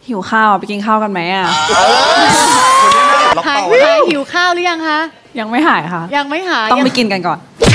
หิวข้าวไปกินข้าวกันไหมอ่ะหายหิวข้าวหรือยังคะยังไม่หายค่ะยังไม่หายต้องไปกินกันก่อน